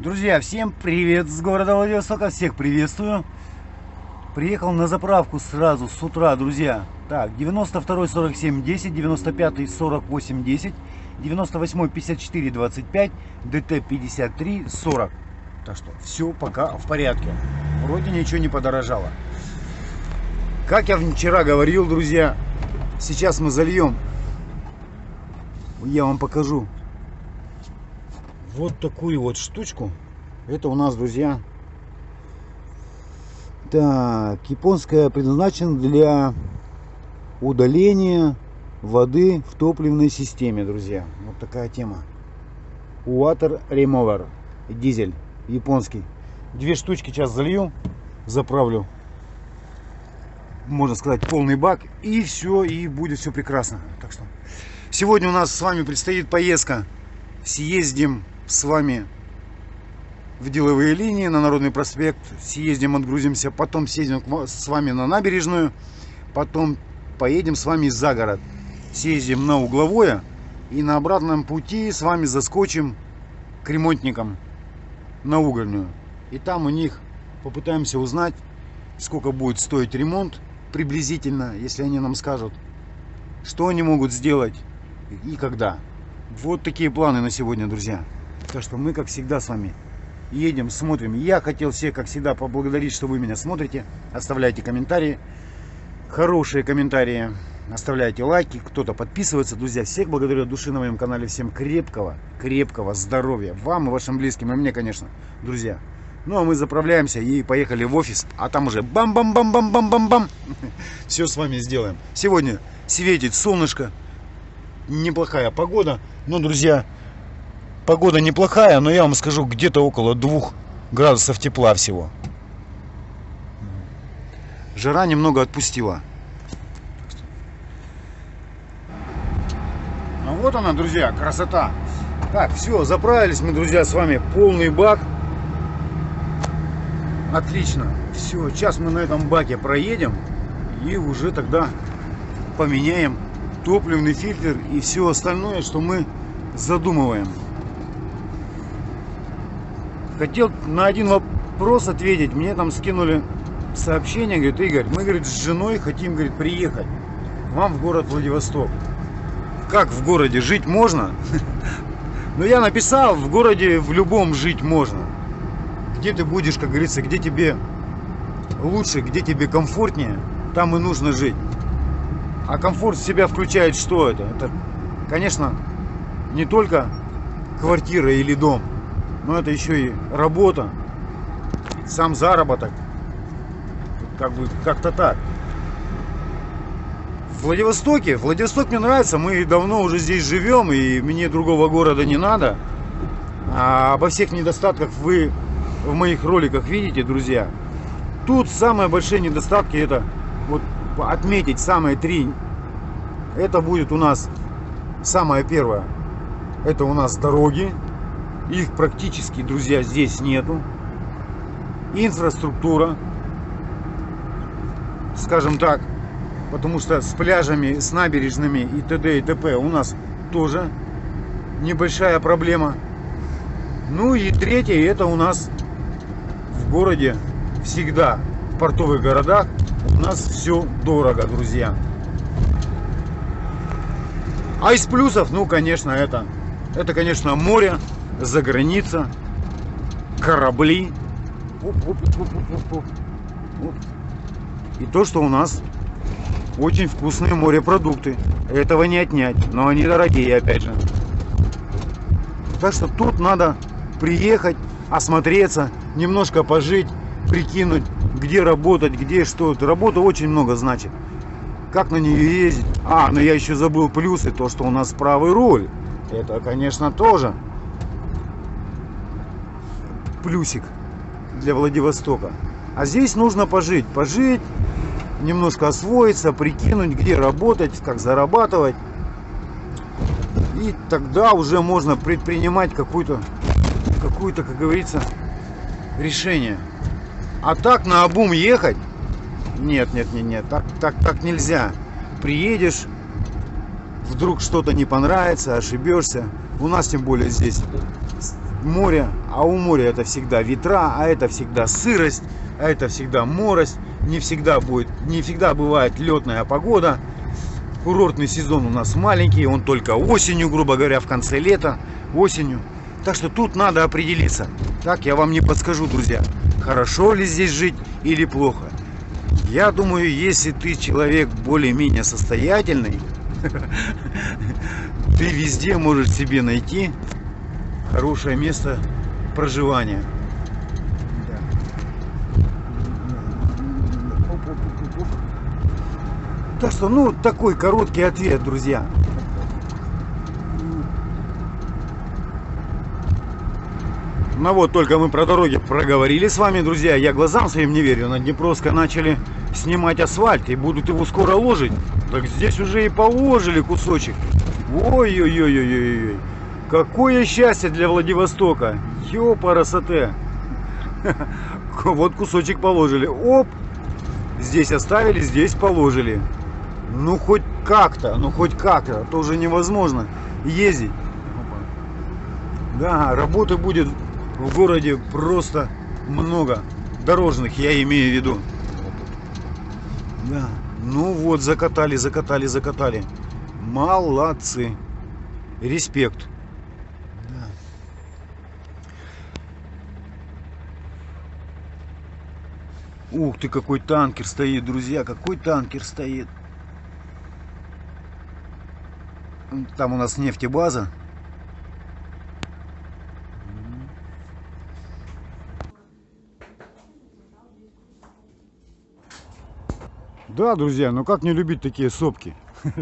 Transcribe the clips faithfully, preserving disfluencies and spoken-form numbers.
Друзья, всем привет с города Владивостока, всех приветствую. Приехал на заправку сразу с утра, друзья. Так, девяносто второй сорок семь десять, девяносто пятый сорок восемь десять, девяносто восьмой пятьдесят четыре двадцать пять, ДТ пятьдесят три сорок. Так что все пока в порядке. Вроде ничего не подорожало. Как я вчера говорил, друзья, сейчас мы зальем. Я вам покажу. Вот такую вот штучку. Это у нас, друзья, так, японская, предназначена для удаления воды в топливной системе, друзья. Вот такая тема. Water Remover. Дизель японский. Две штучки сейчас залью, заправлю, можно сказать, полный бак, и все, и будет все прекрасно. Так что сегодня у нас с вами предстоит поездка. Съездим с вами в деловые линии на Народный проспект, съездим, отгрузимся, потом съездим с вами на набережную, потом поедем с вами за город, съездим на Угловое и на обратном пути с вами заскочим к ремонтникам на Угольную. И там у них попытаемся узнать, сколько будет стоить ремонт приблизительно, если они нам скажут, что они могут сделать и когда. Вот такие планы на сегодня, друзья. Так что мы, как всегда, с вами едем, смотрим. Я хотел всех, как всегда, поблагодарить, что вы меня смотрите. Оставляйте комментарии, хорошие комментарии, оставляйте лайки, кто-то подписывается. Друзья, всех благодарю от души на моем канале. Всем крепкого, крепкого здоровья. Вам и вашим близким, и мне, конечно, друзья. Ну, а мы заправляемся и поехали в офис. А там уже бам-бам-бам-бам-бам-бам-бам. Все с вами сделаем. Сегодня светит солнышко. Неплохая погода. Но, друзья, погода неплохая, но я вам скажу, где-то около двух градусов тепла всего. Жара немного отпустила. Ну вот она, друзья, красота. Так, все, заправились мы, друзья, с вами. Полный бак. Отлично. Все, сейчас мы на этом баке проедем и уже тогда поменяем топливный фильтр и все остальное, что мы задумываем. Хотел на один вопрос ответить. Мне там скинули сообщение, говорит: Игорь, мы, говорит, с женой хотим, говорит, приехать к вам в город Владивосток. Как в городе жить можно? Но я написал, в городе в любом жить можно. Где ты будешь, как говорится, где тебе лучше, где тебе комфортнее, там и нужно жить. А комфорт в себя включает что это? Это, конечно, не только квартира или дом, но это еще и работа, сам заработок. Как бы как-то так. В Владивостоке, Владивосток мне нравится, мы давно уже здесь живем, и мне другого города не надо. А обо всех недостатках вы в моих роликах видите, друзья. Тут самые большие недостатки, это вот отметить самые три. Это будет у нас самое первое. Это у нас дороги. Их практически, друзья, здесь нету. Инфраструктура, скажем так, потому что с пляжами, с набережными и т.д. и т.п. у нас тоже небольшая проблема. Ну и третье, это у нас в городе всегда, в портовых городах, у нас все дорого, друзья. А из плюсов, ну, конечно, это, это, конечно, море, заграница, корабли. Оп, оп, оп, оп, оп, оп. И то, что у нас очень вкусные морепродукты. Этого не отнять, но они дорогие, опять же. Так что тут надо приехать, осмотреться, немножко пожить, прикинуть, где работать, где что. Работа очень много значит. Как на нее ездить? А, ну я еще забыл плюсы, то, что у нас правый руль. Это, конечно, тоже плюсик для Владивостока. А здесь нужно пожить, пожить, немножко освоиться, прикинуть, где работать, как зарабатывать. И тогда уже можно предпринимать какую-то, какую-то, как говорится, решение. А так наобум ехать? Нет, нет, нет, нет, так, так, так нельзя. Приедешь, вдруг что-то не понравится, ошибешься. У нас тем более здесь море, а у моря это всегда ветра, а это всегда сырость, а это всегда морость. Не всегда будет, не всегда бывает летная погода. Курортный сезон у нас маленький, он только осенью, грубо говоря, в конце лета, осенью. Так что тут надо определиться. Так я вам не подскажу, друзья, хорошо ли здесь жить или плохо. Я думаю, если ты человек более-менее состоятельный, ты везде можешь себе найти хорошее место проживания. Так что, ну, такой короткий ответ, друзья. Ну вот, только мы про дороги проговорили с вами, друзья. Я глазам своим не верю. На Днепровской начали снимать асфальт и будут его скоро ложить. Так здесь уже и положили кусочек. Ой-ой-ой-ой-ой. Какое счастье для Владивостока. Ёпарасоте. Вот кусочек положили. Оп. Здесь оставили, здесь положили. Ну хоть как-то, ну хоть как-то. Тоже невозможно ездить. Да, работы будет в городе просто много. Дорожных, я имею в виду. Да. Ну вот, закатали, закатали, закатали. Молодцы. Респект. Да. Ух ты, какой танкер стоит, друзья. Какой танкер стоит. Там у нас нефтебаза. Да, друзья, ну как не любить такие сопки?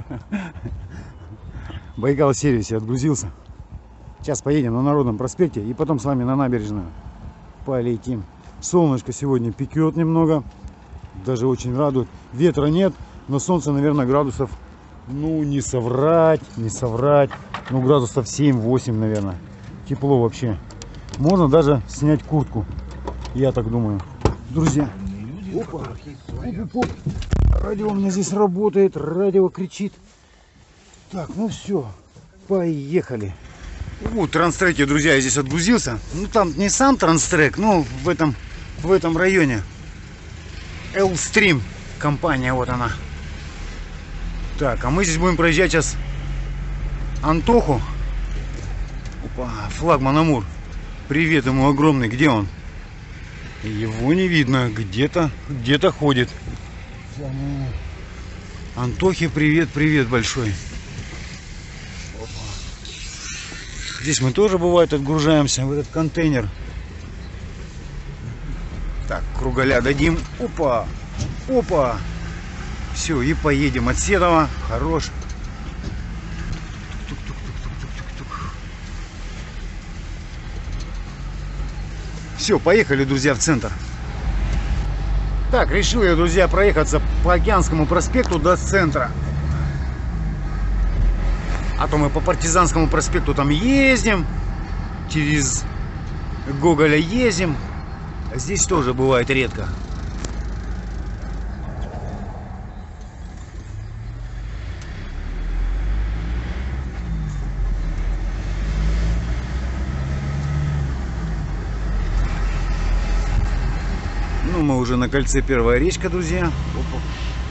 Байкал сервисе отгрузился. Сейчас поедем на Народном проспекте и потом с вами на набережную полетим. Солнышко сегодня пекет немного. Даже очень радует. Ветра нет, но солнце, наверное, градусов, ну не соврать, не соврать. Ну градусов семь-восемь, наверное. Тепло вообще. Можно даже снять куртку. Я так думаю. Друзья. Опа. Оп-оп-оп. Радио у меня здесь работает. Радио кричит. Так, ну все. Поехали. У Транстреке, друзья, я здесь отгрузился. Ну там не сам Транстрек, но в этом, в этом районе. Элстрим компания, вот она. Так, а мы здесь будем проезжать сейчас Антоху. Опа, флагман Амур. Привет ему огромный. Где он? Его не видно. Где-то, где-то ходит. Антохе привет, привет большой. Опа. Здесь мы тоже, бывает, отгружаемся в этот контейнер. Так, кругаля дадим. Опа, опа. Все, и поедем от Седова. Хорош. Все, поехали, друзья, в центр. Так, решил я, друзья, проехаться по Океанскому проспекту до центра. А то мы по Партизанскому проспекту там ездим. Через Гоголя ездим. А здесь тоже бывает редко. Ну, мы уже на кольце Первая речка, друзья. Опа.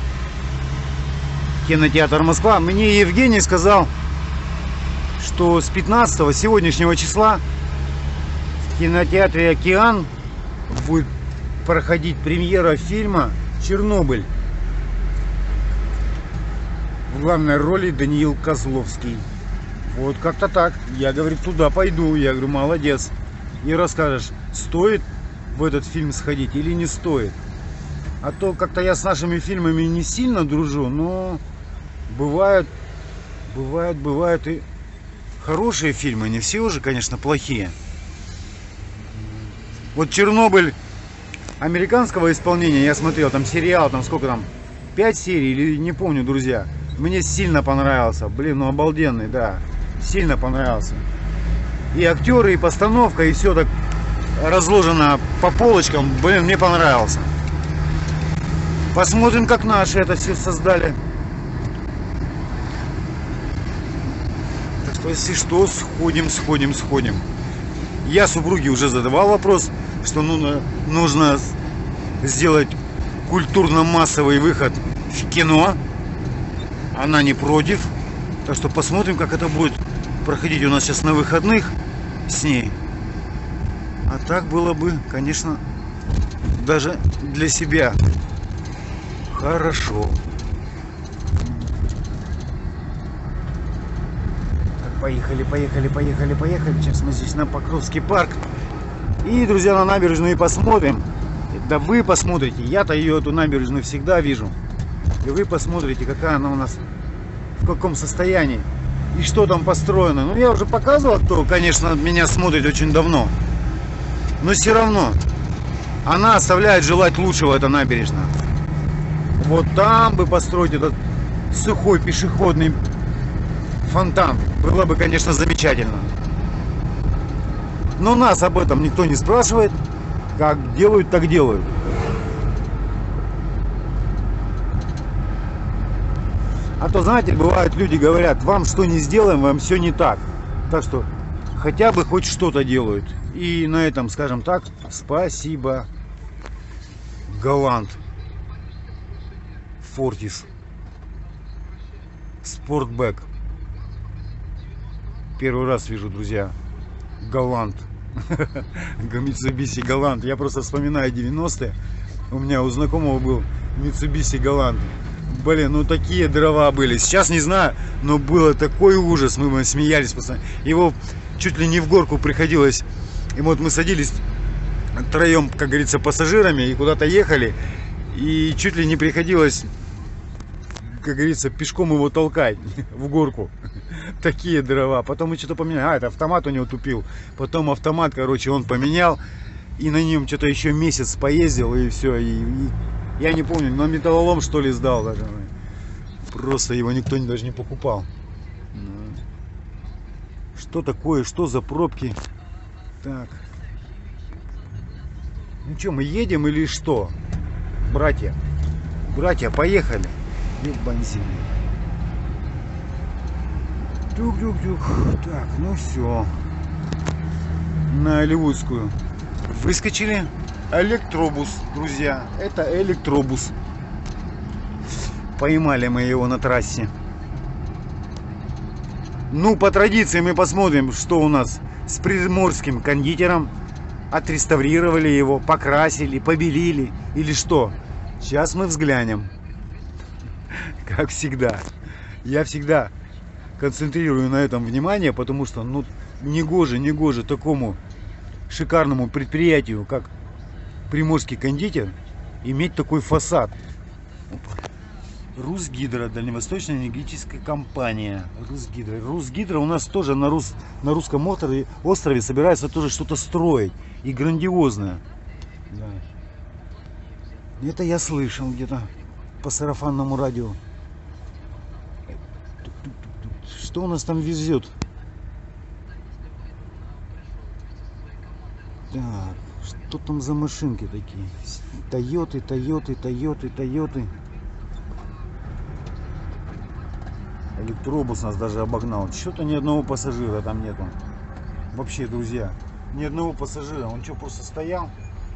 Кинотеатр Москва. Мне Евгений сказал, что с пятнадцатого сегодняшнего числа в кинотеатре Океан будет проходить премьера фильма «Чернобыль». В главной роли Даниил Козловский. Вот как-то так. Я, говорит, туда пойду. Я говорю, молодец. И расскажешь, стоит в этот фильм сходить или не стоит. А то как-то я с нашими фильмами не сильно дружу, но бывают, бывают, бывают и хорошие фильмы. Не все уже, конечно, плохие. Вот «Чернобыль» американского исполнения я смотрел, там сериал, там сколько там, пять серий или не помню, друзья. Мне сильно понравился. Блин, ну обалденный, да. Сильно понравился. И актеры, и постановка, и все так разложено по полочкам. Блин, мне понравился. Посмотрим, как наши это все создали. Так что, если что, сходим, сходим, сходим. Я супруге уже задавал вопрос, что ну, нужно сделать культурно-массовый выход в кино. Она не против. Так что посмотрим, как это будет проходить у нас сейчас на выходных с ней. А так было бы, конечно, даже для себя хорошо. Так, поехали, поехали, поехали, поехали. Сейчас мы здесь на Покровский парк. И, друзья, на набережную и посмотрим. Да вы посмотрите. Я-то ее, эту набережную, всегда вижу. И вы посмотрите, какая она у нас, в каком состоянии. И что там построено. Ну, я уже показывал, кто, конечно, меня смотрит очень давно. Но все равно она оставляет желать лучшего, эта набережная. Вот там бы построить этот сухой пешеходный фонтан. Было бы, конечно, замечательно. Но нас об этом никто не спрашивает. Как делают, так делают. А то, знаете, бывают, люди говорят, вам что не сделаем, вам все не так. Так что хотя бы хоть что-то делают. И на этом, скажем так, спасибо. Галант. Фортис. Спортбэк. Первый раз вижу, друзья. Галант. Mitsubishi Галант. Я просто вспоминаю девяностые. У меня у знакомого был Mitsubishi Галант. Блин, ну такие дрова были. Сейчас не знаю, но было такой ужас. Мы смеялись постоянно. Его чуть ли не в горку приходилось. И вот мы садились втроем, как говорится, пассажирами и куда-то ехали. И чуть ли не приходилось, как говорится, пешком его толкать в горку. Такие дрова. Потом мы что-то поменяли. А, это автомат у него тупил. Потом автомат, короче, он поменял. И на нем что-то еще месяц поездил. И все. И, и я не помню, на металлолом что ли сдал даже. Просто его никто даже не покупал. Что такое? Что за пробки? Так. Ну что, мы едем или что? Братья. Братья, поехали. Ебанзин. Тюк-тюк-тюк. Так, ну все. На Оливудскую выскочили. Электробус, друзья. Это электробус. Поймали мы его на трассе. Ну, по традиции мы посмотрим, что у нас с приморским кондитером. Отреставрировали его, покрасили, побелили или что. Сейчас мы взглянем. Как всегда. Я всегда концентрирую на этом внимание, потому что, ну, негоже, негоже такому шикарному предприятию, как Приморский кондитер, иметь такой фасад. Русгидро, Дальневосточная энергетическая компания. Русгидро. Русгидро у нас тоже на, рус, на русском острове, острове собирается тоже что-то строить. И грандиозное. Да. Это я слышал где-то по сарафанному радио. Что у нас там везет? Так, что там за машинки такие? Тойоты, Тойоты, Тойоты, Тойоты. Электробус нас даже обогнал. Что-то ни одного пассажира там нету. Вообще, друзья, ни одного пассажира. Он что, просто стоял?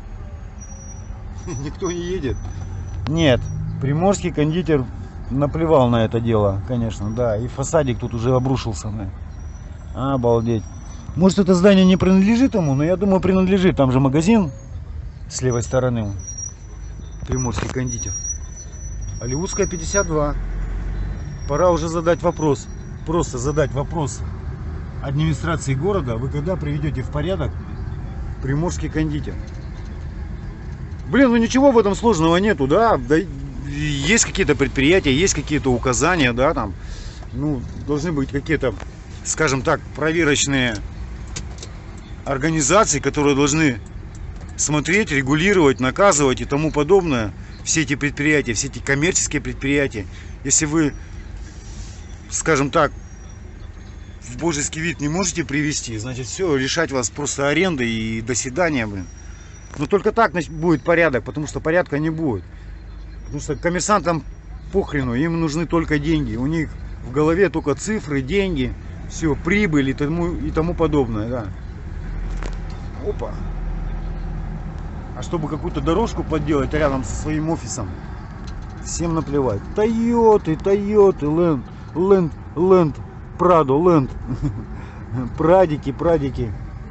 Никто не едет? Нет. Приморский кондитер наплевал на это дело, конечно, да. И фасадик тут уже обрушился. Да. Обалдеть. Может, это здание не принадлежит ему, но я думаю, принадлежит. Там же магазин с левой стороны. Приморский кондитер. Оливудская пятьдесят два. Пора уже задать вопрос. Просто задать вопрос администрации города. Вы когда приведете в порядок Приморский кондитер? Блин, ну ничего в этом сложного нету, да? Да, есть какие-то предприятия, есть какие-то указания, да, там. Ну, должны быть какие-то, скажем так, проверочные организации, которые должны смотреть, регулировать, наказывать и тому подобное. Все эти предприятия, все эти коммерческие предприятия. Если вы, скажем так, в божеский вид не можете привести, значит, все, лишать вас просто аренды и до свидания, блин. Но только так, значит, будет порядок, потому что порядка не будет. Потому что коммерсантам похрену, им нужны только деньги. У них в голове только цифры, деньги, все, прибыль и тому, и тому подобное, да. Опа. А чтобы какую-то дорожку подделать рядом со своим офисом, всем наплевать. Тойоты, Тойоты, Ленд, Ленд, Ленд, Прадо, Ленд. Прадики, прадики.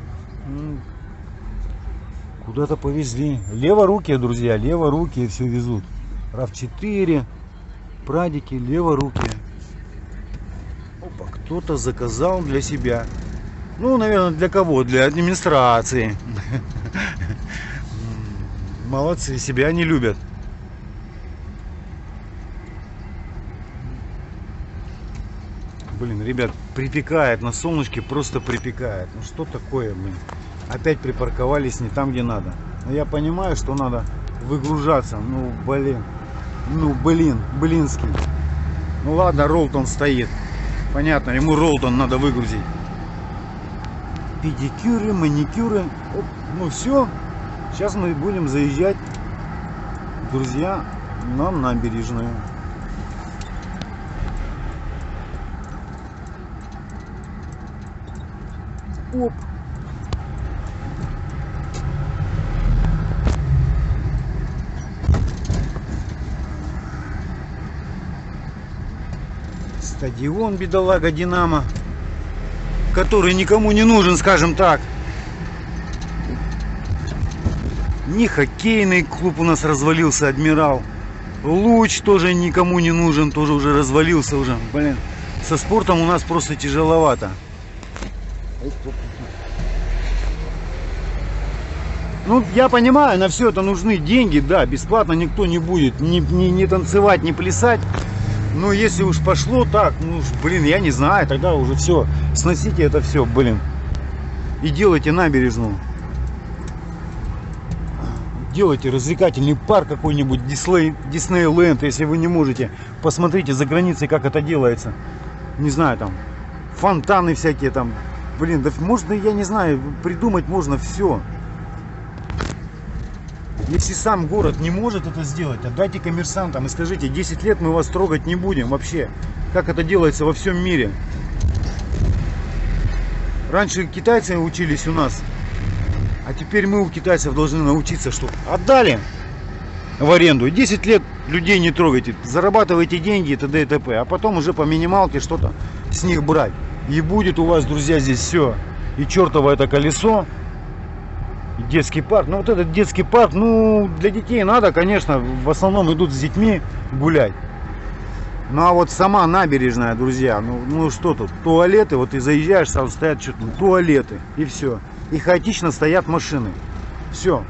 Куда-то повезли. Леворукие, друзья, леворукие все везут. рав четыре, прадики, леворукие. Опа, кто-то заказал для себя. Ну, наверное, для кого? Для администрации. Молодцы, себя не любят. Блин, ребят, припекает на солнышке, просто припекает. Ну что такое, блин? Опять припарковались не там, где надо. Но я понимаю, что надо выгружаться. Ну, блин. Ну, блин, блинский. Ну ладно, Ролтон стоит. Понятно, ему Ролтон надо выгрузить. Педикюры, маникюры. Оп, ну все. Сейчас мы будем заезжать, друзья, на набережную. Оп. Стадион, бедолага, Динамо, который никому не нужен, скажем так. Не хоккейный клуб у нас развалился, Адмирал. Луч тоже никому не нужен, тоже уже развалился уже. Блин, со спортом у нас просто тяжеловато. Ну, я понимаю, на все это нужны деньги, да, бесплатно никто не будет ни, ни, ни танцевать, ни плясать. Но если уж пошло так, ну, уж, блин, я не знаю, тогда уже все, сносите это все, блин, и делайте набережную. Делайте развлекательный парк какой-нибудь, Дисней, Диснейленд, если вы не можете. Посмотрите за границей, как это делается. Не знаю, там, фонтаны всякие там. Блин, да можно, я не знаю, придумать можно все. Если сам город не может это сделать, отдайте коммерсантам и скажите, десять лет мы вас трогать не будем вообще. Как это делается во всем мире. Раньше китайцы учились у нас. А теперь мы у китайцев должны научиться, что отдали в аренду. десять лет людей не трогайте. Зарабатывайте деньги и т.д. и т.п. А потом уже по минималке что-то с них брать. И будет у вас, друзья, здесь все. И чертово это колесо. И детский парк. Ну вот этот детский парк, ну для детей надо, конечно. В основном идут с детьми гулять. Ну а вот сама набережная, друзья, ну, ну что тут? Туалеты, вот ты заезжаешь, сразу стоят что-то, туалеты. И все. И хаотично стоят машины. Все.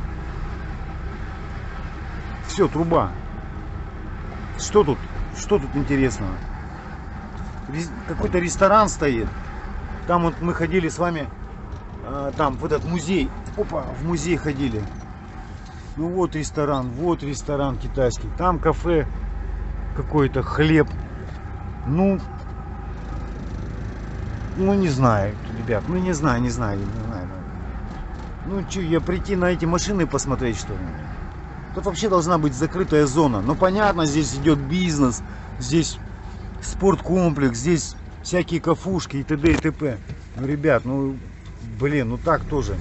Все, труба. Что тут? Что тут интересного? Какой-то ресторан стоит. Там вот мы ходили с вами, а, там в этот музей. Опа, в музей ходили. Ну вот ресторан, вот ресторан китайский. Там кафе какой-то, хлеб. Ну, ну не знаю, ребят, ну не знаю, не знаю, не знаю. Ну что, я прийти на эти машины посмотреть, что ли? Тут вообще должна быть закрытая зона. Ну понятно, здесь идет бизнес, здесь спорткомплекс, здесь всякие кафушки и т.д. и т.п. Ну, ребят, ну, блин, ну так тоже.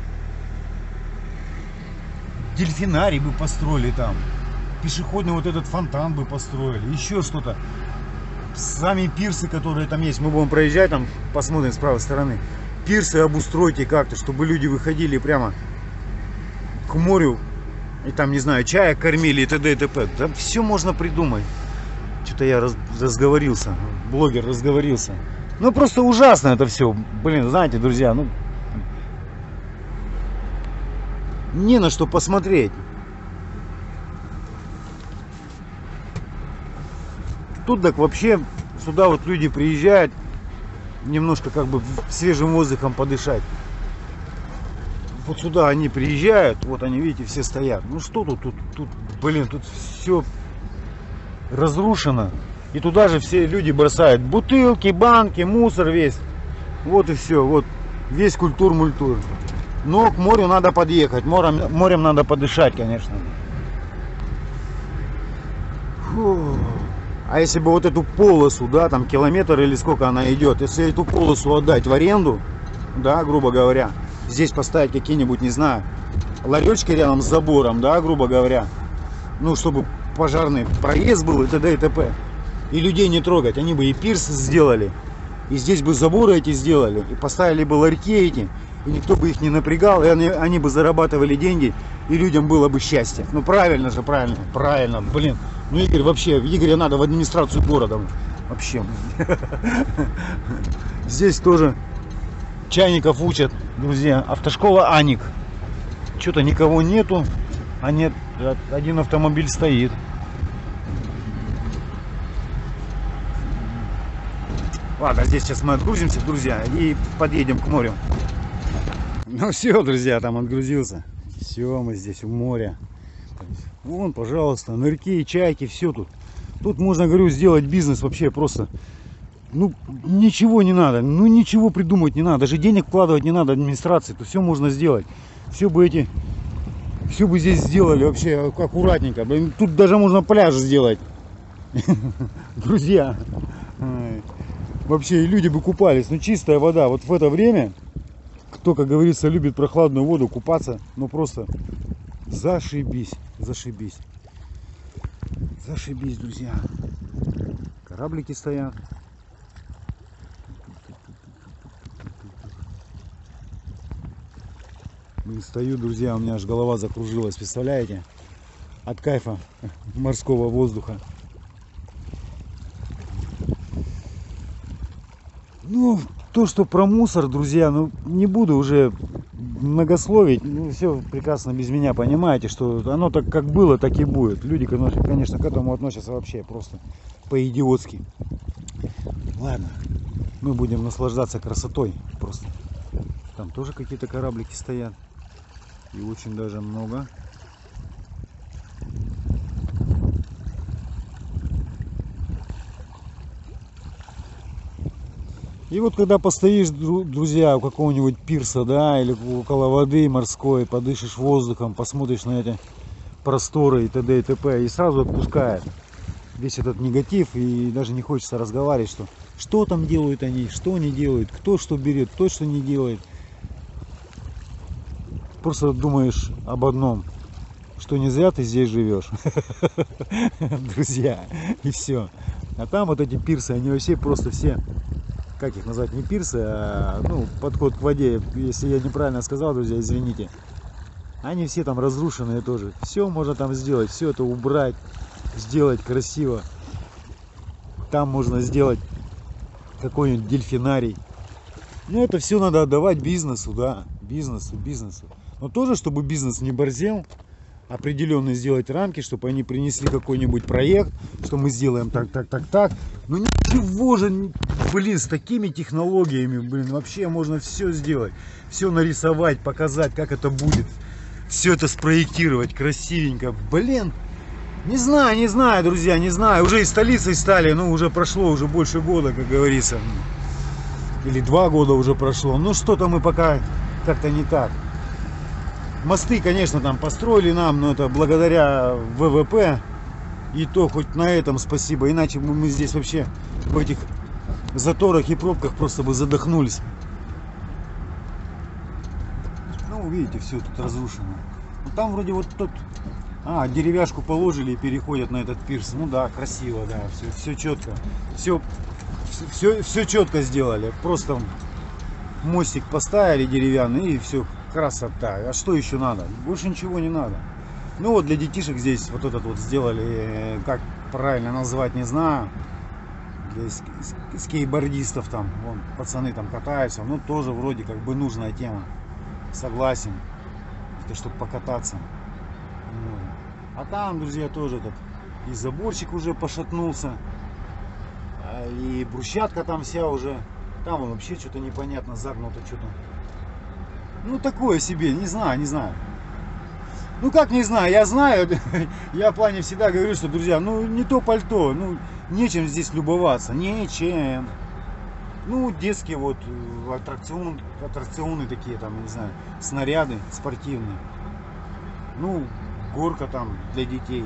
Дельфинарий бы построили там. Пешеходный вот этот фонтан бы построили. Еще что-то. Сами пирсы, которые там есть, мы будем проезжать, там посмотрим с правой стороны. Пирсы обустройте как-то, чтобы люди выходили прямо к морю и там, не знаю, чая кормили и т.д. и т.п. Да все можно придумать. Что-то я раз, разговорился, блогер разговорился. Ну просто ужасно это все. Блин, знаете, друзья, ну не на что посмотреть. Тут так вообще сюда вот люди приезжают немножко как бы свежим воздухом подышать. Вот сюда они приезжают, вот они, видите, все стоят. Ну что тут, тут, тут, блин, тут все разрушено. И туда же все люди бросают бутылки, банки, мусор весь. Вот и все, вот весь культур-мультур. Но к морю надо подъехать, морем, морем надо подышать, конечно. Фу. А если бы вот эту полосу, да, там километр или сколько она идет, если эту полосу отдать в аренду, да, грубо говоря, здесь поставить какие-нибудь, не знаю, ларечки рядом с забором, да, грубо говоря. Ну, чтобы пожарный проезд был и т.д. и т.п. И людей не трогать. Они бы и пирс сделали, и здесь бы заборы эти сделали, и поставили бы ларьки эти, и никто бы их не напрягал, и они, они бы зарабатывали деньги, и людям было бы счастье. Ну, правильно же, правильно, правильно, блин. Ну, Игорь, вообще, Игоря надо в администрацию города. Вообще. Здесь тоже чайников учат, друзья. Автошкола Аник. Что-то никого нету, а нет, один автомобиль стоит. Ладно, здесь сейчас мы отгрузимся, друзья, и подъедем к морю. Ну все, друзья, там отгрузился. Все, мы здесь у моря. Вон, пожалуйста, нырки, чайки, все тут. Тут можно, говорю, сделать бизнес вообще просто. Ну, ничего не надо, ну ничего придумать не надо, даже денег вкладывать не надо администрации, то все можно сделать. Все бы эти, все бы здесь сделали вообще аккуратненько. Блин, тут даже можно пляж сделать, друзья. Вообще, люди бы купались, ну чистая вода. Вот в это время, кто, как говорится, любит прохладную воду, купаться, ну просто зашибись, зашибись. Зашибись, друзья. Кораблики стоят. Не стою, друзья, у меня аж голова закружилась, представляете? От кайфа морского воздуха. Ну, то, что про мусор, друзья, ну, не буду уже многословить. Ну, все прекрасно без меня понимаете, что оно так как было, так и будет. Люди, конечно, к этому относятся вообще просто по-идиотски. Ладно, мы будем наслаждаться красотой просто. Там тоже какие-то кораблики стоят. И очень даже много. И вот когда постоишь, друзья, у какого-нибудь пирса, да, или около воды морской, подышишь воздухом, посмотришь на эти просторы и т.д. и т.п. и сразу отпускает весь этот негатив, и даже не хочется разговаривать, что что там делают они, что они делают, кто что берет, кто что не делает. Просто думаешь об одном, что не зря ты здесь живешь, друзья, и все. А там вот эти пирсы, они вообще просто все, как их назвать, не пирсы, а ну, подход к воде, если я неправильно сказал, друзья, извините. Они все там разрушенные тоже. Все можно там сделать, все это убрать, сделать красиво. Там можно сделать какой-нибудь дельфинарий. Ну, это все надо отдавать бизнесу, да, бизнесу, бизнесу. Но тоже, чтобы бизнес не борзел, определенно сделать рамки, чтобы они принесли какой-нибудь проект, что мы сделаем так, так, так, так. Ну ничего же, блин, с такими технологиями, блин, вообще можно все сделать. Все нарисовать, показать, как это будет. Все это спроектировать красивенько. Блин, не знаю, не знаю, друзья, не знаю. Уже и столицей стали, ну уже прошло уже больше года, как говорится. Или два года уже прошло. Ну что-то мы пока как-то не так. Мосты, конечно, там построили нам, но это благодаря вэ вэ пэ. И то хоть на этом спасибо. Иначе бы мы здесь вообще в этих заторах и пробках просто бы задохнулись. Ну, видите, все тут разрушено. Ну, там вроде вот тот... А, деревяшку положили и переходят на этот пирс. Ну да, красиво, да, все, все четко. Все, все, все четко сделали. Просто мостик поставили деревянный и все. Красота. А что еще надо? Больше ничего не надо. Ну вот для детишек здесь вот этот вот сделали, как правильно назвать, не знаю. Для скейтбордистов там, вон, пацаны там катаются. Ну тоже вроде как бы нужная тема. Согласен. Это чтобы покататься. А там, друзья, тоже этот и заборчик уже пошатнулся. И брусчатка там вся уже. Там он вообще что-то непонятно загнуто, что-то. Ну такое себе, не знаю, не знаю. Ну как не знаю, я знаю, я в плане всегда говорю, что, друзья, ну не то пальто, ну нечем здесь любоваться, нечем. Ну детские вот аттракционы, аттракционы такие там, не знаю, снаряды спортивные. Ну горка там для детей.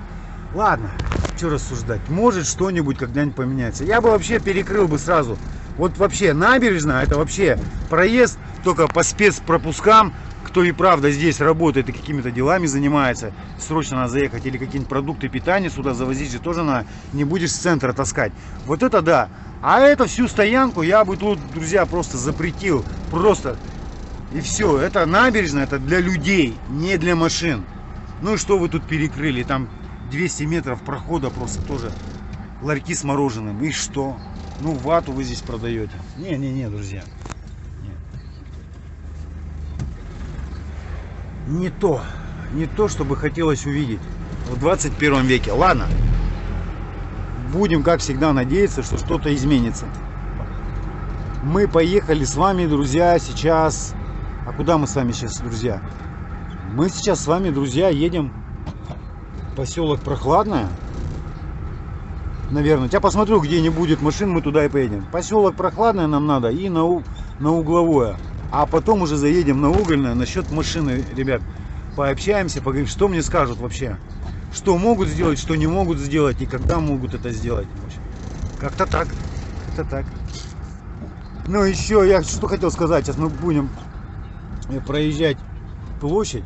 Ладно, что рассуждать, может что-нибудь когда-нибудь поменяется. Я бы вообще перекрыл бы сразу Вот вообще набережная, это вообще проезд только по спецпропускам. Кто и правда здесь работает и какими-то делами занимается, срочно надо заехать или какие-нибудь продукты питания сюда завозить же тоже надо, не будешь с центра таскать. Вот это да. А это всю стоянку я бы тут, друзья, просто запретил. Просто. И все. Это набережная, это для людей, не для машин. Ну и что вы тут перекрыли? Там двести метров прохода просто тоже. Ларьки с мороженым. И что? Ну вату вы здесь продаете. Не-не-не, друзья. Не то, не то, что бы хотелось увидеть в двадцать первом веке. Ладно, будем, как всегда, надеяться, что что-то изменится. Мы поехали с вами, друзья, сейчас... А куда мы с вами сейчас, друзья? Мы сейчас с вами, друзья, едем в поселок Прохладное. Наверное. Я посмотрю, где не будет машин, мы туда и поедем. Поселок Прохладное нам надо и на, у... на Угловое. А потом уже заедем на Угольное. Насчет машины, ребят, пообщаемся, поговорим, что мне скажут вообще. Что могут сделать, что не могут сделать и когда могут это сделать. Как-то так. Как-то так. Ну еще я что хотел сказать. Сейчас мы будем проезжать площадь.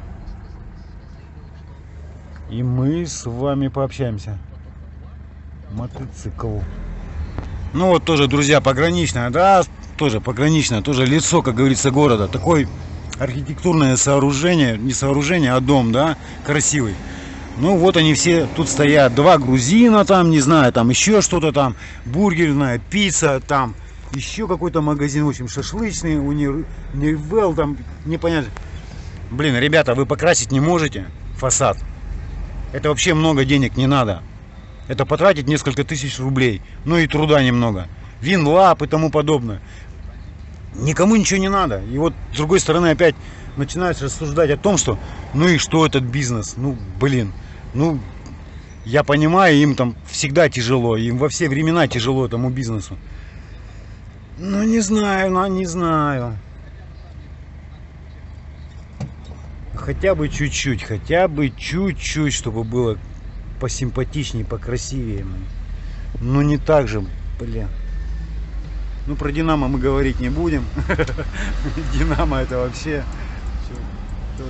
И мы с вами пообщаемся. Мотоцикл. Ну вот тоже, друзья, пограничная, да, тоже пограничное, тоже лицо, как говорится, города. Такое архитектурное сооружение, не сооружение, а дом, да, красивый. Ну вот они все тут стоят, два грузина там, не знаю, там еще что-то там, бургерная, пицца, там еще какой-то магазин, в общем, шашлычный, унивел, там, непонятно. Блин, ребята, вы покрасить не можете фасад? Это вообще много денег не надо. Это потратить несколько тысяч рублей, ну и труда немного. Винлаб и тому подобное. Никому ничего не надо. И вот с другой стороны опять начинаешь рассуждать о том, что ну и что этот бизнес? Ну блин, ну я понимаю, им там всегда тяжело, им во все времена тяжело этому бизнесу. Ну не знаю, ну не знаю. Хотя бы чуть-чуть, хотя бы чуть-чуть, чтобы было посимпатичнее, покрасивее. Ну не так же, блин. Ну, про Динамо мы говорить не будем. Динамо это вообще тоже.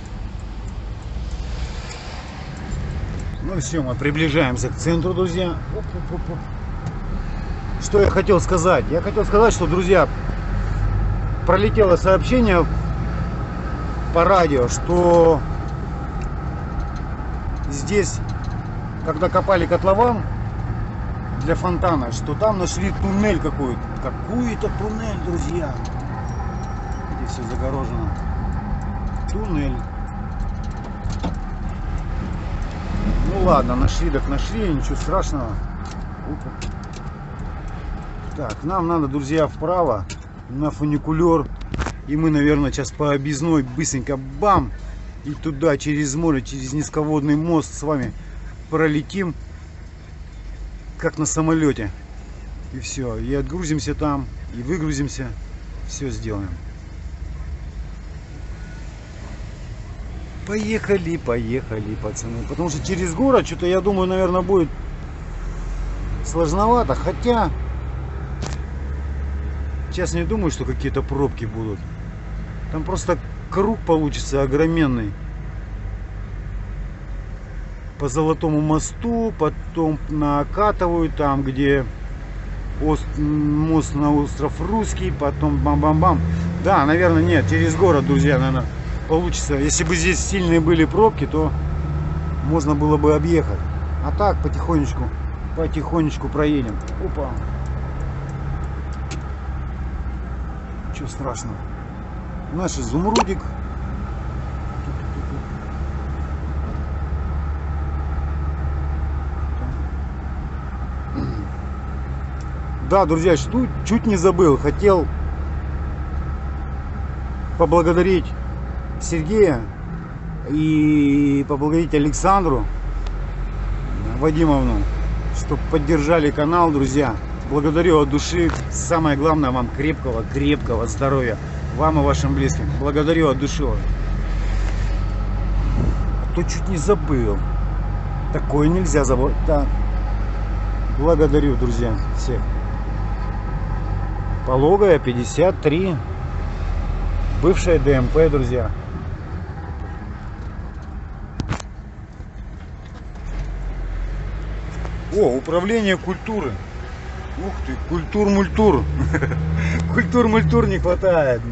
Ну все, мы приближаемся к центру, друзья. Оп, оп, оп, оп. Что я хотел сказать? Я хотел сказать, что, друзья, пролетело сообщение по радио, что здесь, когда копали котлован для фонтана, что там нашли туннель какой-то. Какой-то туннель, друзья. Где все загорожено. Туннель. Ну ладно, нашли, так нашли, ничего страшного. Опа. Так, нам надо, друзья, вправо на фуникулер. И мы, наверное, сейчас по объездной быстренько бам. И туда, через море, через низководный мост с вами пролетим. Как на самолете. И все. И отгрузимся там, и выгрузимся. Все сделаем. Поехали, поехали, пацаны. Потому что через город, что-то, я думаю, наверное, будет сложновато. Хотя, сейчас не думаю, что какие-то пробки будут. Там просто круг получится огроменный. По Золотому мосту, потом на Акатовую, там где ост... мост на остров Русский, потом бам-бам-бам. Да, наверное, нет, через город, друзья, наверное, получится. Если бы здесь сильные были пробки, то можно было бы объехать. А так, потихонечку, потихонечку проедем. Опа. Ничего страшного. Наш изумрудик. Да, друзья, чуть, чуть не забыл. Хотел поблагодарить Сергея и поблагодарить Александру Вадимовну, что поддержали канал, друзья. Благодарю от души. Самое главное, вам крепкого, крепкого здоровья. Вам и вашим близким. Благодарю от души. А то чуть не забыл. Такое нельзя забыть. Да. Благодарю, друзья, всех. Пологая пятьдесят три. Бывшая ДМП, друзья. О, управление культуры. Ух ты, культур-мультур. Культур-мультур не хватает.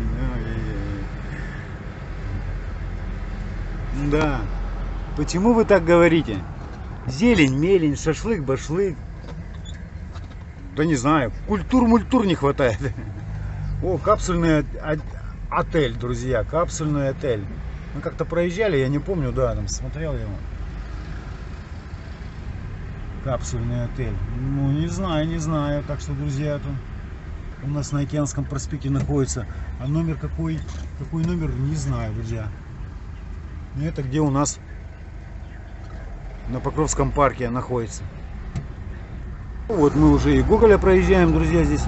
Да. Почему вы так говорите? Зелень, мелень, шашлык, башлык. Да не знаю. Культур-мультур не хватает. О, капсульный отель, друзья. Капсульный отель. Мы как-то проезжали, я не помню, да, там смотрел его. Капсульный отель. Ну, не знаю, не знаю. Так что, друзья, тут у нас на Океанском проспекте находится. А номер какой? Какой номер? Не знаю, друзья. Это где у нас на Покровском парке находится. Вот мы уже и Гоголя проезжаем, друзья, здесь.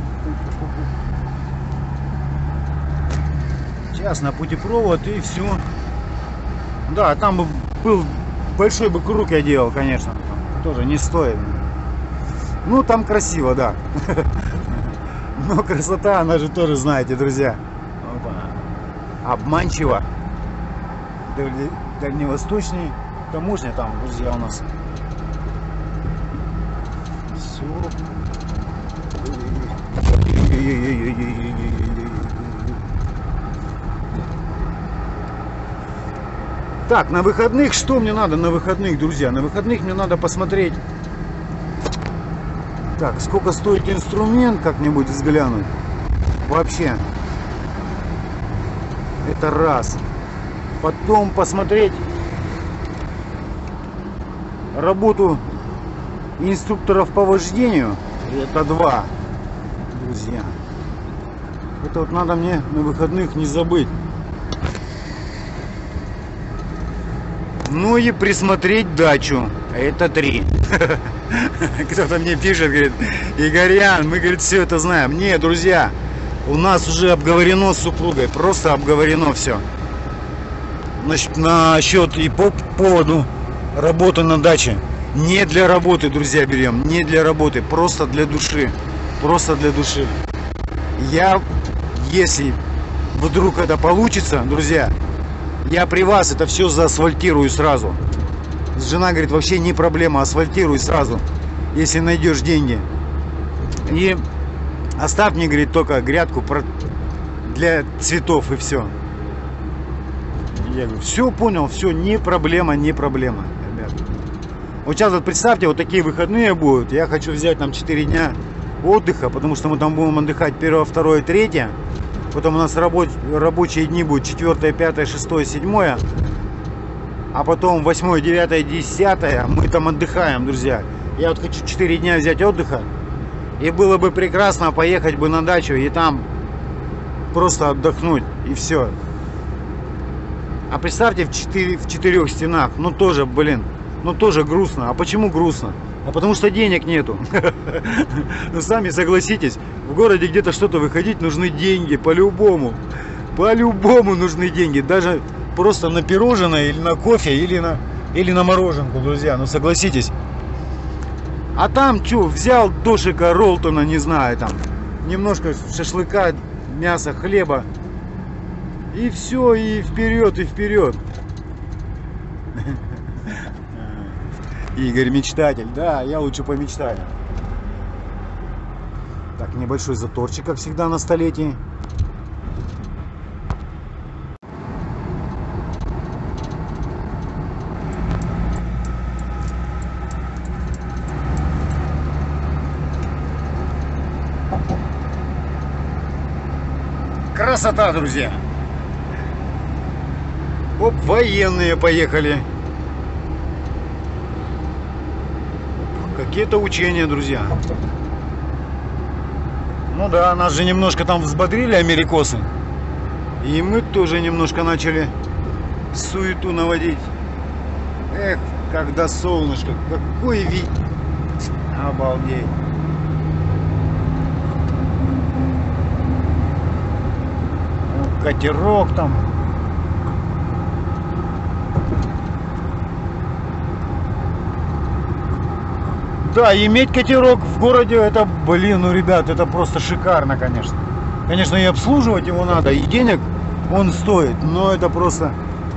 Сейчас на путепровод и все. Да, там был большой бы круг я делал, конечно. Тоже не стоит. Ну, там красиво, да. Но красота, она же тоже, знаете, друзья, обманчива. Дальневосточный таможня там, друзья, у нас. Все. Так, на выходных что мне надо на выходных, друзья? На выходных мне надо посмотреть. Так, сколько стоит инструмент, как-нибудь взглянуть. Вообще. Это раз. Потом посмотреть работу инструкторов по вождению. Это два, друзья. Это вот надо мне на выходных не забыть. Ну и присмотреть дачу. Это три. Кто-то мне пишет, говорит, Игорян, мы, говорит, все это знаем. Не, друзья, у нас уже обговорено с супругой. Просто обговорено все. Значит, насчет и по поводу работы на даче. Не для работы, друзья, берем. Не для работы. Просто для души. Просто для души. Я, если вдруг это получится, друзья, я при вас это все заасфальтирую сразу. Жена говорит, вообще не проблема, асфальтируй сразу, если найдешь деньги. И оставь мне, говорит, только грядку для цветов и все. Я говорю, все понял, все, не проблема, не проблема, ребят. Вот сейчас вот представьте, вот такие выходные будут. Я хочу взять там четыре дня отдыха, потому что мы там будем отдыхать первое, второе, третье. Потом у нас рабоч... рабочие дни будут четвёртое, пятое, шестое, седьмое. А потом восьмое, девятое, десятое мы там отдыхаем, друзья. Я вот хочу четыре дня взять отдыха. И было бы прекрасно поехать бы на дачу и там просто отдохнуть. И все. А представьте, в, четыре, в четырех стенах. Ну тоже, блин, ну тоже грустно. А почему грустно? А потому что денег нету. Ну сами согласитесь, в городе где-то что-то выходить нужны деньги, по-любому. По-любому нужны деньги. Даже просто на пирожное или на кофе, или на, или на мороженку, друзья. Ну согласитесь. А там что, взял дошика Ролтона, не знаю, там немножко шашлыка, мяса, хлеба. И все, и вперед, и вперед. Игорь мечтатель, да, я лучше помечтаю. Так, небольшой заторчик, как всегда, на столетии. Красота, друзья. Оп, военные поехали. Какие-то учения, друзья. Ну да, нас же немножко там взбодрили америкосы. И мы тоже немножко начали суету наводить. Эх, когда солнышко, какой вид. Обалдеть. Катерок там. Да, иметь катерок в городе, это, блин, ну, ребят, это просто шикарно, конечно. Конечно, и обслуживать его надо, и денег он стоит, но это просто...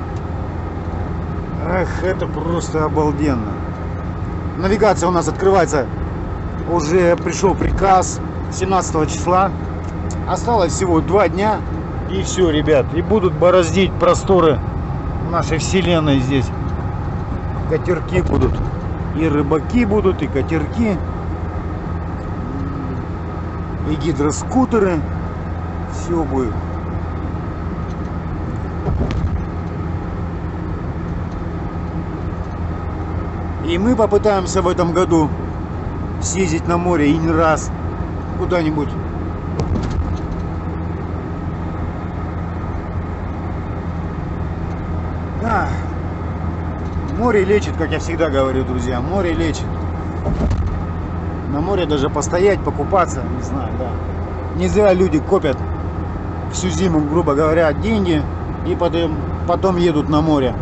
Ах, это просто обалденно. Навигация у нас открывается, уже пришел приказ семнадцатого числа. Осталось всего два дня, и все, ребят. И будут бороздить просторы нашей вселенной здесь. Катерки будут. И рыбаки будут, и катерки. И гидроскутеры. Все будет. И мы попытаемся в этом году съездить на море и не раз куда-нибудь. Да. Море лечит, как я всегда говорю, друзья. Море лечит. На море даже постоять, покупаться, не знаю, да. Не зря люди копят всю зиму, грубо говоря, деньги и потом, потом едут на море.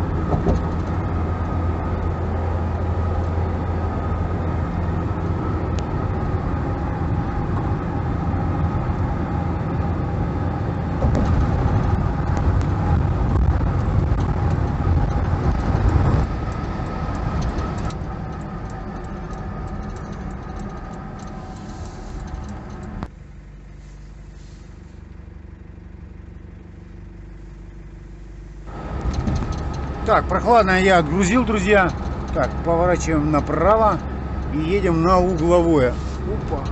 Так, прохладно я отгрузил, друзья. Так, поворачиваем направо и едем на угловое. Опа.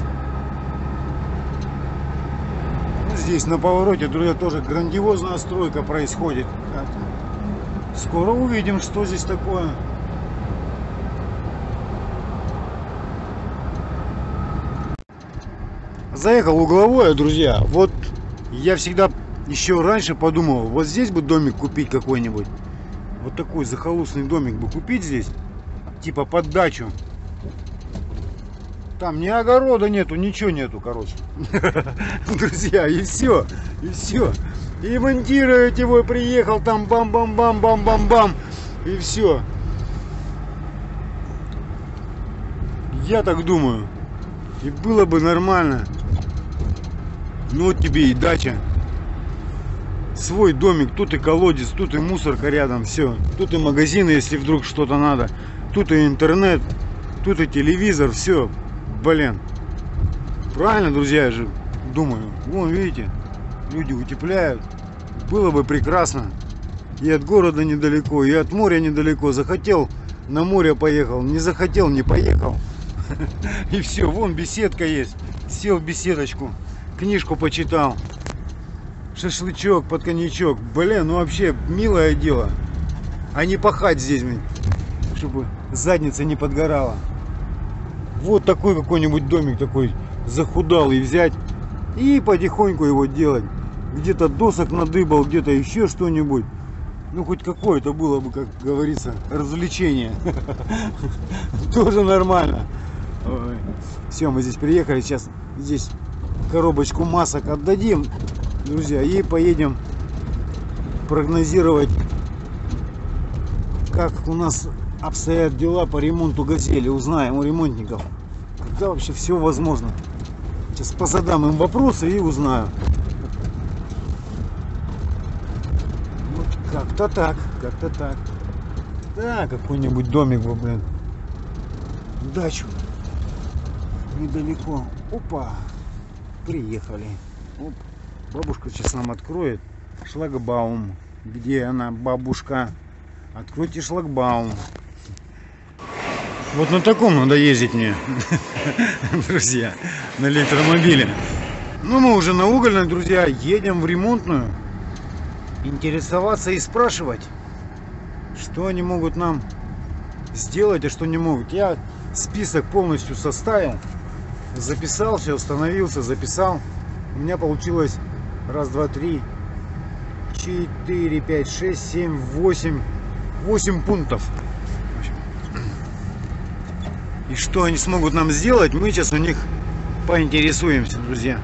Здесь на повороте, друзья, тоже грандиозная стройка происходит. Скоро увидим, что здесь такое. Заехал угловое, друзья. Вот я всегда еще раньше подумал, вот здесь бы домик купить какой-нибудь. Вот такой захолустный домик бы купить здесь, типа под дачу. Там ни огорода нету, ничего нету, короче. Друзья, и все, и все. И монтировать его, приехал, там бам-бам-бам-бам-бам-бам, и все. Я так думаю. И было бы нормально. Ну вот тебе и дача. Свой домик, тут и колодец, тут и мусорка рядом, все. Тут и магазины, если вдруг что-то надо. Тут и интернет, тут и телевизор, все. Блин. Правильно, друзья, я же думаю. Вон, видите, люди утепляют. Было бы прекрасно. И от города недалеко, и от моря недалеко. Захотел, на море поехал. Не захотел, не поехал. И все, вон беседка есть. Сел в беседочку, книжку почитал. Шашлычок под коньячок. Блин, ну вообще милое дело. А не пахать здесь, чтобы задница не подгорала. Вот такой какой-нибудь домик такой захудалый взять и потихоньку его делать. Где-то досок надыбал, где-то еще что-нибудь. Ну хоть какое-то было бы, как говорится, развлечение. Тоже нормально. Все, мы здесь приехали. Сейчас здесь коробочку масок отдадим, друзья, и поедем прогнозировать, как у нас обстоят дела по ремонту «Газели». Узнаем у ремонтников, когда вообще все возможно. Сейчас позадам им вопросы и узнаю. Вот как-то так, как-то так. Да, какой-нибудь домик бы, блин, дачу недалеко. Опа, приехали. Оп. Бабушка сейчас нам откроет шлагбаум. Где она, бабушка? Откройте шлагбаум. Вот на таком надо ездить мне, друзья, на электромобиле. Ну, мы уже на угольной, друзья, едем в ремонтную. Интересоваться и спрашивать, что они могут нам сделать, а что не могут. Я список полностью составил, записал, все, установился, записал. У меня получилось раз, два, три, четыре, пять, шесть, семь, восемь, восемь пунктов. И что они смогут нам сделать, мы сейчас у них поинтересуемся, друзья.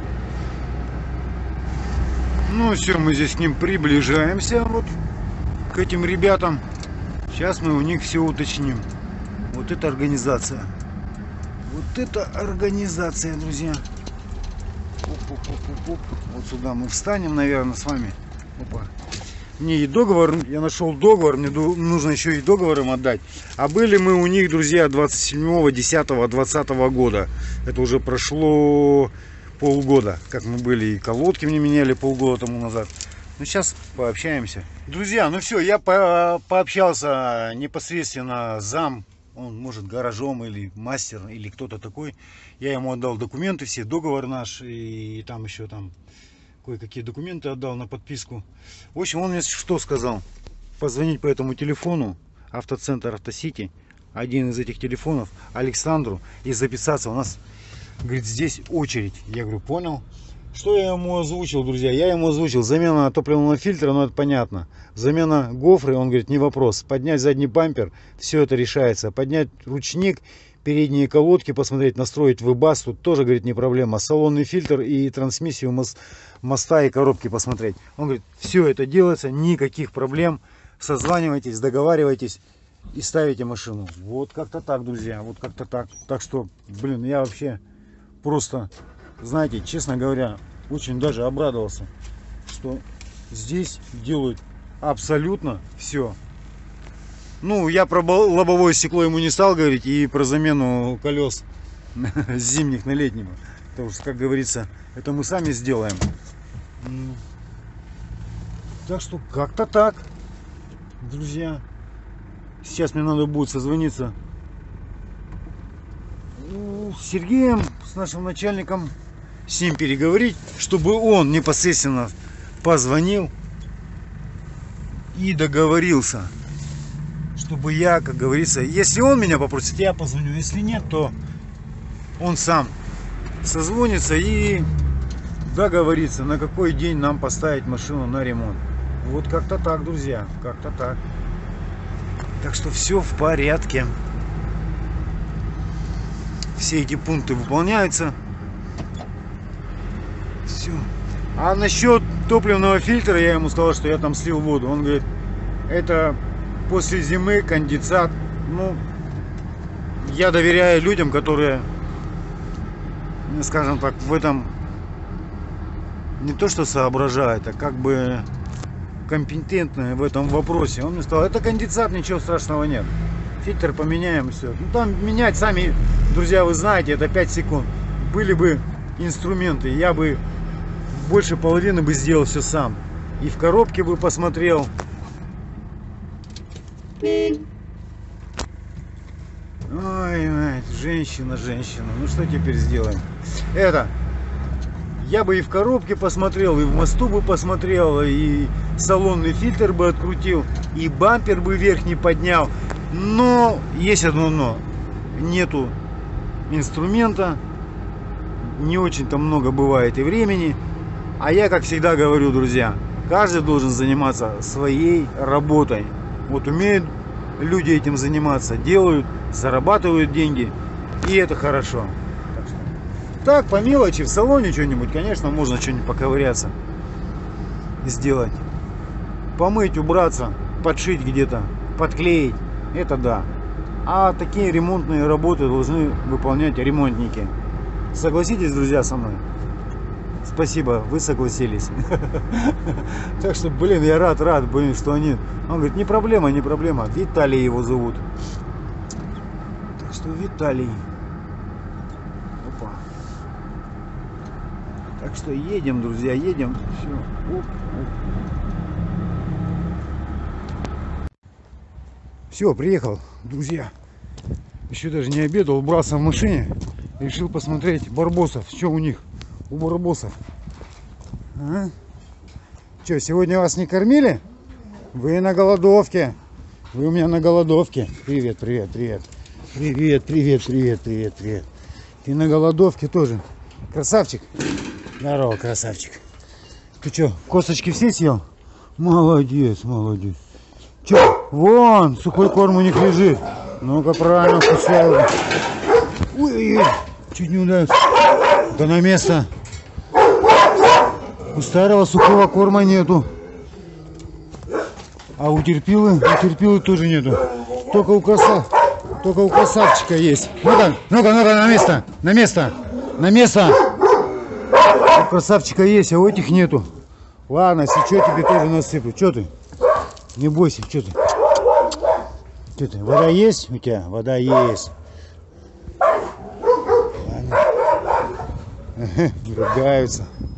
Ну все, мы здесь к ним приближаемся, вот к этим ребятам. Сейчас мы у них все уточним. Вот это организация. Вот это организация, друзья. Оп, оп, оп, оп, оп. Вот сюда мы встанем, наверное, с вами. Опа. Мне и договор, я нашел договор, мне нужно еще и договор им отдать. А были мы у них, друзья, двадцать седьмого десятого двадцатого года. Это уже прошло полгода, как мы были, и колодки мне меняли полгода тому назад. Ну, сейчас пообщаемся. Друзья, ну все, я по пообщался непосредственно с зам. Он может гаражом или мастер, или кто-то такой. Я ему отдал документы все, договор наш, и, и там еще там кое-какие документы отдал на подписку. В общем, он мне что сказал? Позвонить по этому телефону, автоцентр Автосити, один из этих телефонов, Александру, и записаться. У нас, говорит, здесь очередь. Я говорю, понял. Что я ему озвучил, друзья? Я ему озвучил замена топливного фильтра, ну это понятно. Замена гофры, он говорит, не вопрос. Поднять задний бампер, все это решается. Поднять ручник, передние колодки посмотреть, настроить выбас, тут тоже, говорит, не проблема. Салонный фильтр и трансмиссию моста и коробки посмотреть. Он говорит, все это делается, никаких проблем. Созванивайтесь, договаривайтесь и ставите машину. Вот как-то так, друзья, вот как-то так. Так что, блин, я вообще просто, знаете, честно говоря, очень даже обрадовался, что здесь делают абсолютно все. Ну, я про лобовое стекло ему не стал говорить и про замену колес с зимних на летнего. Потому что, как говорится, это мы сами сделаем. Так что как-то так, друзья. Сейчас мне надо будет созвониться с Сергеем, с нашим начальником, с ним переговорить, чтобы он непосредственно позвонил и договорился. Чтобы я, как говорится, если он меня попросит, я позвоню. Если нет, то он сам созвонится и договорится, на какой день нам поставить машину на ремонт. Вот как-то так, друзья, как-то так. Так что все в порядке. Все эти пункты выполняются. Все. А насчет топливного фильтра, я ему сказал, что я там слил воду. Он говорит, это после зимы конденсат. Ну, я доверяю людям, которые, скажем так, в этом не то что соображают, а как бы компетентные в этом вопросе. Он мне сказал, это конденсат, ничего страшного нет. Фильтр поменяем и все. Ну там менять сами, друзья, вы знаете, это пять секунд. Были бы инструменты, я бы больше половины бы сделал все сам. И в коробке бы посмотрел. Ой, ой, женщина, женщина. Ну что теперь сделаем? Это. Я бы и в коробке посмотрел, и в мосту бы посмотрел, и салонный фильтр бы открутил, и бампер бы верхний поднял. Но есть одно но. Нету инструмента. Не очень-то много бывает и времени. А я, как всегда говорю, друзья, каждый должен заниматься своей работой. Вот умеют люди этим заниматься, делают, зарабатывают деньги. И это хорошо. Так, что... так по мелочи, в салоне что-нибудь, конечно, можно что-нибудь поковыряться. Сделать. Помыть, убраться, подшить где-то, подклеить. Это да. А такие ремонтные работы должны выполнять ремонтники. Согласитесь, друзья, со мной? Спасибо, вы согласились. Так что, блин, я рад, рад, блин, что они... Он говорит, не проблема, не проблема. Виталий его зовут. Так что Виталий. Опа. Так что едем, друзья, едем. Все. Оп, оп. Все, приехал, друзья. Еще даже не обедал, убрался в машине. Решил посмотреть барбосов, что у них. У барбосов. А? Что, сегодня вас не кормили? Вы на голодовке. Вы у меня на голодовке. Привет, привет, привет. Привет, привет, привет, привет, привет. Ты на голодовке тоже. Красавчик. Здорово, красавчик. Ты что, косточки все съел? Молодец, молодец. Че, вон, сухой корм у них лежит. Ну-ка, правильно кусай. Ой-ой-ой, чуть не ударился. Да на место. У старого сухого корма нету. А у терпилы, у терпилы тоже нету. Только у красав, только у красавчика есть. Ну-ка, ну-ка, ну-ка, на место, на место, на место. красавчика есть, а у этих нету. Ладно, если что, тебе тоже насыплю. Что ты? Не бойся, что ты? Что ты? Вода есть у тебя? Вода есть. Ладно. Ругаются.